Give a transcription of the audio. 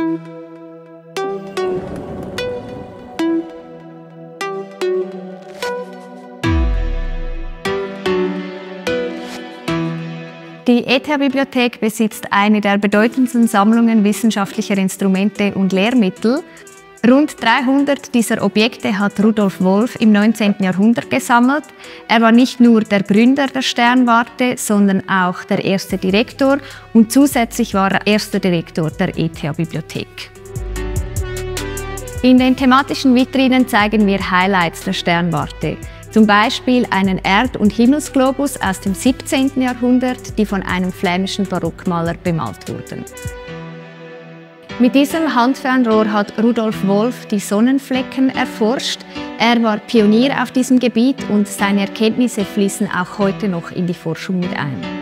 Die ETH-Bibliothek besitzt eine der bedeutendsten Sammlungen wissenschaftlicher Instrumente und Lehrmittel. Rund 300 dieser Objekte hat Rudolf Wolf im 19. Jahrhundert gesammelt. Er war nicht nur der Gründer der Sternwarte, sondern auch der erste Direktor und zusätzlich war er erster Direktor der ETH-Bibliothek. In den thematischen Vitrinen zeigen wir Highlights der Sternwarte. Zum Beispiel einen Erd- und Himmelsglobus aus dem 17. Jahrhundert, die von einem flämischen Barockmaler bemalt wurden. Mit diesem Handfernrohr hat Rudolf Wolf die Sonnenflecken erforscht. Er war Pionier auf diesem Gebiet und seine Erkenntnisse fließen auch heute noch in die Forschung mit ein.